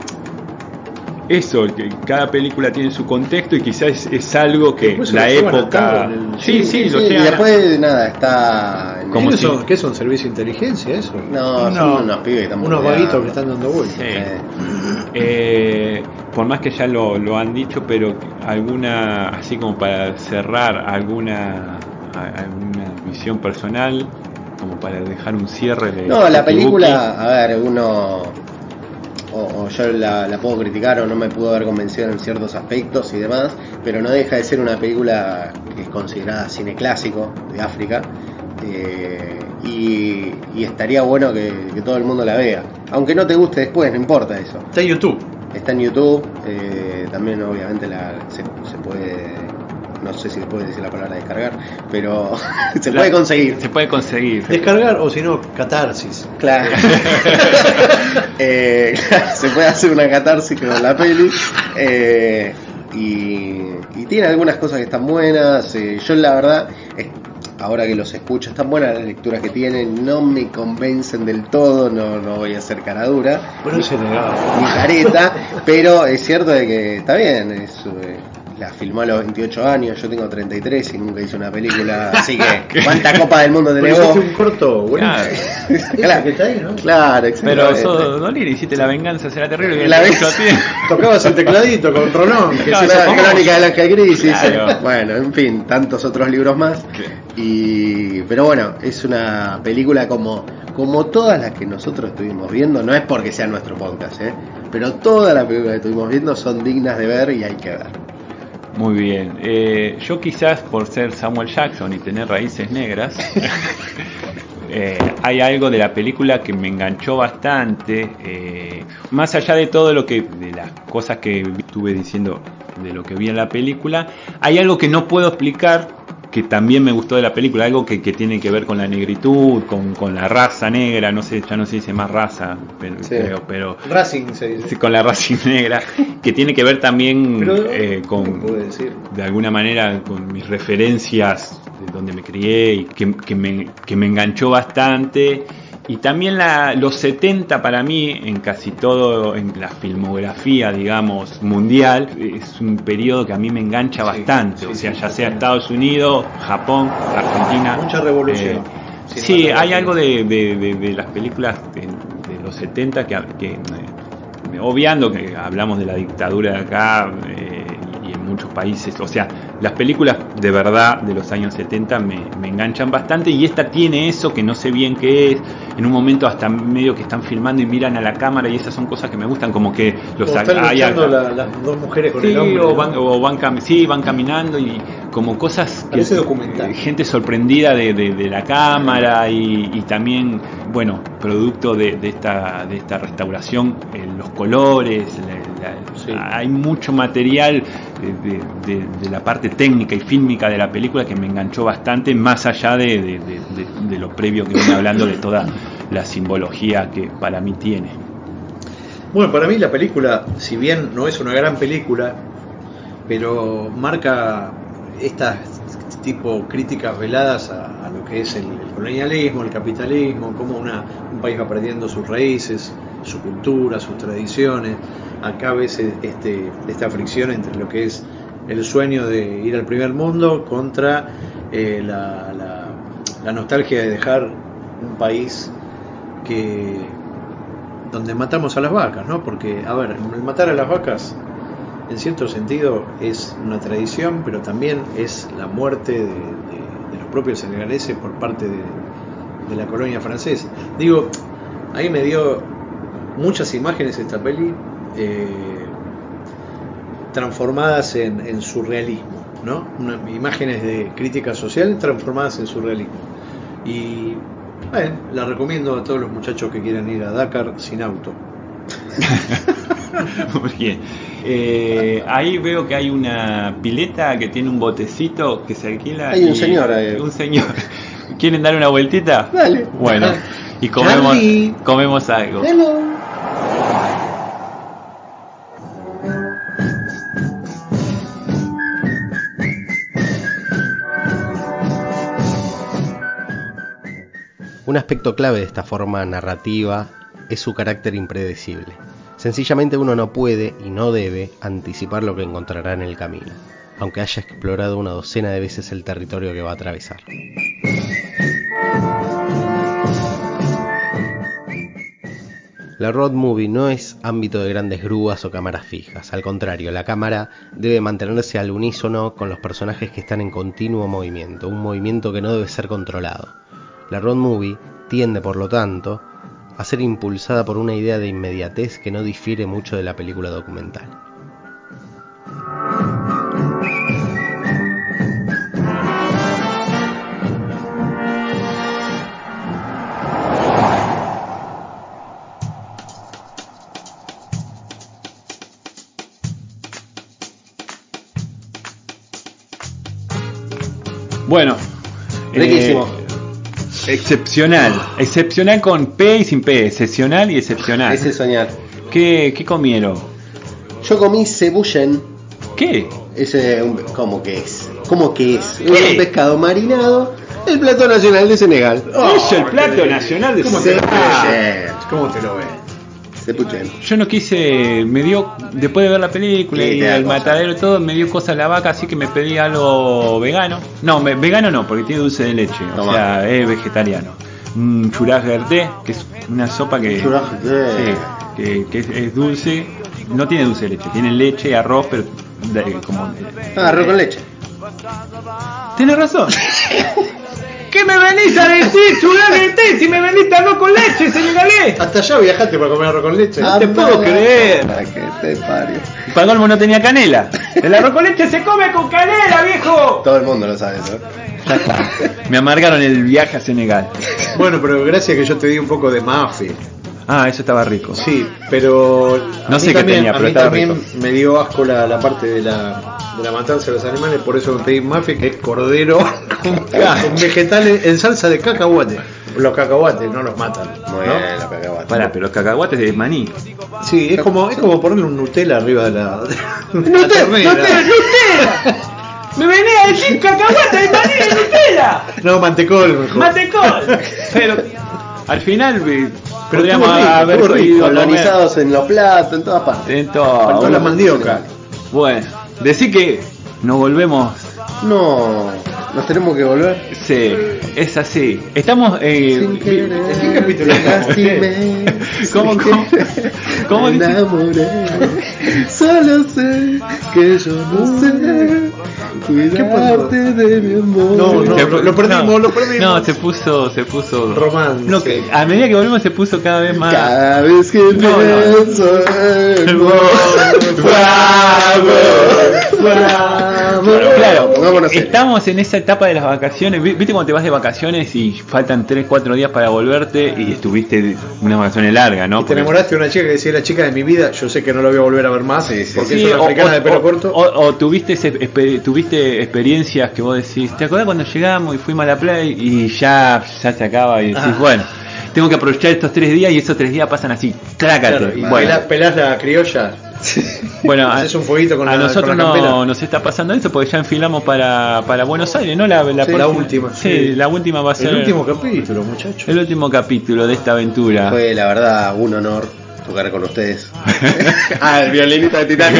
eso, que cada película tiene su contexto y quizás es, es algo que Después se la lo llevan época... atado en el- Sí, sí, lo y llevan- después nada, está en Como ¿Qué, si- son, ¿Qué son? ¿Servicio de inteligencia eso? No, No. son unos pibes que están Unos boludeando. vaguitos que están dando vueltas. Sí. Eh, Eh, por más que ya lo, lo han dicho, pero alguna, así como para cerrar, alguna, a- alguna visión personal, como para dejar un cierre de... No, la de película, a ver, uno. O, o yo la, la puedo criticar o no me pudo haber convencido en ciertos aspectos y demás, pero no deja de ser una película que es considerada cine clásico de África. eh, y, y estaría bueno que, que todo el mundo la vea. Aunque no te guste después, no importa eso. Está en YouTube. Está en YouTube, eh, también obviamente la, se, se puede, no sé si se puede decir la palabra descargar, pero se La- puede conseguir. Se puede conseguir. Descargar o si no, catarsis. Claro. Eh, se puede hacer una catarsis con la peli. eh, y, y tiene algunas cosas que están buenas. eh, yo la verdad, es- ahora que los escucho, están buenas las lecturas que tienen. No me convencen del todo, no, no voy a hacer cara dura. Bueno, se negaba. Ni careta, pero es cierto de que está bien. Es, eh, la filmó a los veintiocho años, yo tengo treinta y tres y nunca hice una película, así que ¿cuánta copa del mundo Pero tenés hiciste vos? un corto, bueno. Claro. Claro, que está ahí, ¿no? claro, Pero exactamente. sos Dolina, hiciste La venganza será terrible. La que ven- mucho tiempo. Tocabas el tecladito con Rolón. Que No, se eso La como- Crónica del Ángel Gris, sí, sí. Claro. Bueno, en fin, tantos otros libros más. Y pero bueno, es una película como como todas las que nosotros estuvimos viendo, no es porque sea nuestro podcast, ¿eh? Pero todas las películas que estuvimos viendo son dignas de ver y hay que ver. Muy bien. Eh, yo quizás por ser Samuel Jackson y tener raíces negras, eh, hay algo de la película que me enganchó bastante. eh, más allá de todo lo que, de las cosas que estuve diciendo de lo que vi en la película, hay algo que no puedo explicar que también me gustó de la película, algo que, que tiene que ver con la negritud, con, con la raza negra, no sé, ya no se dice más raza, pero, Sí. creo, pero Racing se dice. sí, con la raza negra, que tiene que ver también Pero, eh, ¿cómo con, puedo decir? de alguna manera, con mis referencias de donde me crié y que, que, me, que me enganchó bastante. Y también la, los setenta para mí, en casi todo, en la filmografía, digamos, mundial, es un periodo que a mí me engancha bastante. sí, o sea, sí, ya sea sí. Estados Unidos, Japón, Argentina. Mucha revolución. Eh, sí, hay Cinematográfica. algo de, de, de, de las películas de, de los setenta que, que eh, obviando que hablamos de la dictadura de acá eh, y en muchos países, o sea, las películas de verdad de los años setenta me, me enganchan bastante y esta tiene eso que no sé bien qué es, en un momento hasta medio que están filmando y miran a la cámara y esas son cosas que me gustan, como que los Como están hay luchando acá- la- las dos mujeres con Sí, el hombre. o ¿no? van, o van cam- sí, van caminando y como cosas que Parece documental. gente sorprendida de, de- de la cámara y, y también, bueno, producto de, de esta de esta restauración, eh, los colores, la- la- Sí. hay mucho material de, de- de- de la parte técnica y fílmica de la película que me enganchó bastante, más allá de, de- de- de- de lo previo que viene hablando de toda la simbología que para mí tiene. Bueno, para mí la película, si bien no es una gran película, pero marca estas tipo críticas veladas a, a lo que es el, el colonialismo, el capitalismo, cómo una, un país va perdiendo sus raíces, su cultura, sus tradiciones. Acá ves este, esta fricción entre lo que es el sueño de ir al primer mundo contra eh, la, la, la nostalgia de dejar un país que donde matamos a las vacas, ¿no? Porque, a ver, el matar a las vacas en cierto sentido es una tradición, pero también es la muerte de, de, de los propios senegaleses por parte de, de la colonia francesa. Digo, ahí me dio muchas imágenes esta peli eh, transformadas en, en surrealismo, ¿no? Una, imágenes de crítica social transformadas en surrealismo. Y bueno, la recomiendo a todos los muchachos que quieran ir a Dakar sin auto. Muy bien. Eh, ahí veo que hay una pileta que tiene un botecito que se alquila. Hay un señor ahí. Un señor. ¿Quieren dar una vueltita? Dale. Bueno, y comemos, Charlie. comemos algo. Hello. Un aspecto clave de esta forma narrativa es su carácter impredecible. Sencillamente uno no puede y no debe anticipar lo que encontrará en el camino, aunque haya explorado una docena de veces el territorio que va a atravesar. La road movie no es ámbito de grandes grúas o cámaras fijas, al contrario, la cámara debe mantenerse al unísono con los personajes que están en continuo movimiento, un movimiento que no debe ser controlado. La road movie tiende, por lo tanto, a ser impulsada por una idea de inmediatez que no difiere mucho de la película documental. Bueno, Riquísimo. Eh, excepcional, excepcional con P y sin P, excepcional y excepcional. Ese soñar. ¿Qué, qué comieron? Yo comí cebuyen. ¿Qué? Ese, un- ¿cómo que es? ¿Cómo que es? ¿Qué? Un pescado marinado, el plato nacional de Senegal. es el plato nacional de ¿Cómo te Senegal. lo Cebuyen. ves? ¿Cómo te lo ves? Cebuyen. Yo no quise, me dio, después de ver la película Sí, y te da el cosa. matadero y todo, me dio cosa la vaca, así que me pedí algo vegano. No, me- vegano no, porque tiene dulce de leche, o Toma. sea, es vegetariano. Un churras verde, que es una sopa que, Churras verde. sí, que, que es, es dulce, no tiene dulce de leche, tiene leche y arroz, pero de- como... Ah, arroz con leche. Tienes razón. ¿Qué me venís a decir, churras verde, si me veniste arroz con leche, señor Galé? Hasta allá viajaste para comer arroz con leche. No te puedo creer. Para que te parió. Para colmo no tenía canela. El arroz con leche se come con canela, viejo. Todo el mundo lo sabe eso. Ya está. Me amargaron el viaje a Senegal. Bueno, pero gracias que yo te di un poco de mafe. Ah, eso estaba rico. Sí, pero a No mí sé qué también, tenía, a pero mí estaba también rico. me dio asco la, la parte de la, de la matanza de los animales, por eso me pedí mafe, que es cordero con, con vegetales en salsa de cacahuate. Los cacahuates no los matan, Muy ¿no? bien, la cacahuate. Pará, pero los cacahuates de maní. Sí, es como es como ponerle un Nutella arriba de la, de la ¡Nutella! ternera. ¡Nutella! ¡Me venía a decir cacahuate de maní de Nutella! No, mantecol mejor. ¡Matecol! Pero al final eh, Pero podríamos estuvo rico, haber estuvo rico. ido a comer Colonizados en los platos, en todas partes. en todo. Faltó la mandioca. Bueno, decir que nos volvemos. No, nos tenemos que volver. Sí, es así. Estamos. Eh, Sin querer, ¿en qué capítulo estás? lastimé, ¿Cómo, sin cómo? querer, ¿Cómo me dice? enamoré. Solo sé que yo no sé cuidarte de mi amor. No, no, Se- lo, lo perdimos, lo perdimos. No, se puso, se puso. Romance. No, que a medida que volvemos se puso cada vez más. Cada vez que No, no. pienso en vos, bravo, bravo. Claro, Pongámonos serios. estamos en esa etapa de las vacaciones. Vi- ¿Viste cuando te vas de vacaciones y faltan tres cuatro días para volverte y estuviste unas vacaciones largas, ¿no? Y te Porque- enamoraste de una chica que decía la chica de mi vida, yo sé que no la voy a volver a ver más, Sí, sí, porque Sí, es una o, africana o- de pelo o- corto. o- o tuviste ese exper- tuviste experiencias que vos decís, ¿te acordás cuando llegamos y fuimos a la playa y ya, ya se acaba y decís, Ah. bueno, tengo que aprovechar estos tres días y esos tres días pasan así, trácate. Claro, y bueno, pelás, pelás la criolla. bueno, a, haces un fueguito con a la- nosotros con la no campera. nos está pasando eso porque ya enfilamos para, para Buenos Aires, ¿no? La, la, Sí, la próxima- última, Sí, sí. la última va a ser El último capítulo, muchachos. el último capítulo de esta aventura. Fue la verdad un honor tocar con ustedes. Ah, el violinista de Titanic.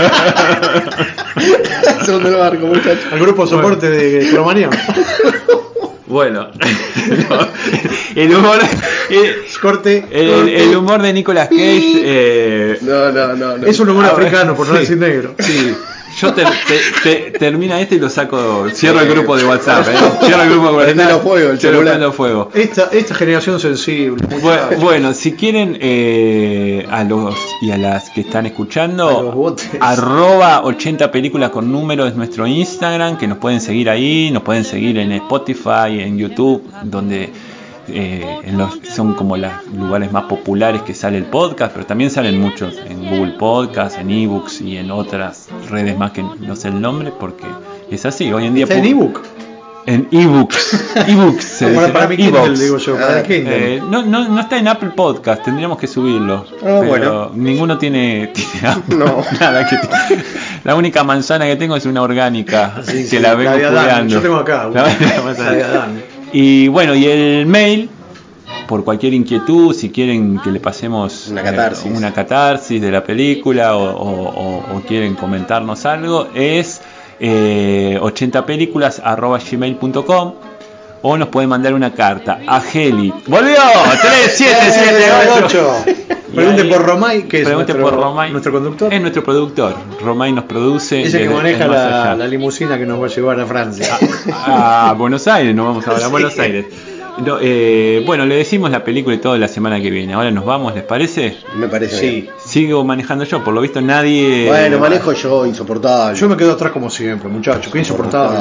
Segundo lugar, muchachos. Al grupo soporte de Cromanía. Bueno, no, el humor, el, Corte. el, el humor de Nicolas Cage. Eh, No, no, no, no. Es un humor Ah, africano, por no sí. decir negro. Sí, yo te, te- te- termina este y lo saco, cierro el grupo de WhatsApp, ¿eh? Cierro el grupo de WhatsApp. Prendelo fuego, el Cierro, celular. prendo fuego. Esta, esta generación sensible. Bu- muchachos. Bueno, si quieren eh, a los y a las que están A los escuchando, botes. arroba ochenta películas con número es nuestro Instagram, que nos pueden seguir ahí, nos pueden seguir en Spotify, en YouTube, donde eh, en los, son como los lugares más populares que sale el podcast, pero también salen muchos en Google Podcast, en eBooks y en otras redes más que no sé el nombre, porque es así, hoy en día... ¿Está en pu- ebook? En ebooks, ebooks se Para, dice, para ¿no? mi Kindle, ebooks. digo yo, para Ah, el Kindle. Eh, no, no, no está en Apple Podcast, tendríamos que subirlo. Ah, pero bueno. ninguno tiene, tiene Apple, No. nada que la única manzana que tengo es una orgánica Sí, que sí, la vengo de Adán. cuidando. Yo tengo acá. La- La de Adán. Y bueno, y el mail, por cualquier inquietud, si quieren que le pasemos Una catarsis. eh, una catarsis de la película o, o- o- o quieren comentarnos algo, es eh, ochenta películas arroba gmail punto com. O nos pueden mandar una carta a Heli. ¡Volvió! tres siete siete ocho. Pregunten por Romay, que es Pregunten nuestro, por Romay. nuestro conductor. Es nuestro productor. Romay nos produce. Ese que desde maneja el más la, allá. la limusina que nos va a llevar a Francia. A Buenos Aires, nos vamos ahora a Sí. Buenos Aires. No, eh, bueno, le decimos la película y todo la semana que viene. Ahora nos vamos, ¿les parece? Me parece Sí. bien. Sigo manejando yo, por lo visto nadie. Bueno, manejo yo, insoportable. Yo me quedo atrás como siempre, muchachos. Qué insoportable.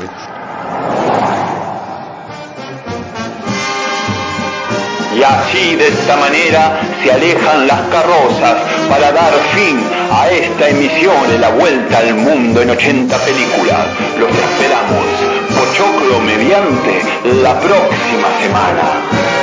Y así, de esta manera, se alejan las carrozas para dar fin a esta emisión de la vuelta al mundo en ochenta películas. Los esperamos, pochoclo mediante, la próxima semana.